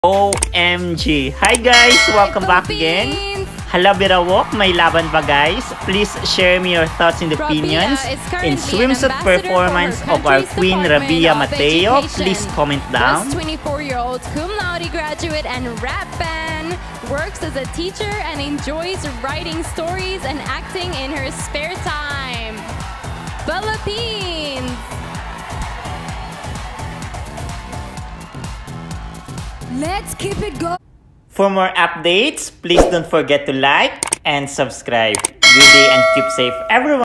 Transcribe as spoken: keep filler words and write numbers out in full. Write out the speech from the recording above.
O M G! Hi guys! Welcome back again! Hala Birawok, may laban ba guys? Please share me your thoughts and opinions in swimsuit performance of our Queen Rabia Mateo. Please comment down. This twenty-four-year-old cum laude graduate and rap fan works as a teacher and enjoys writing stories and acting in her spare time. Philippines! Let's keep it going. For more updates, please don't forget to like and subscribe. Good day and keep safe everyone!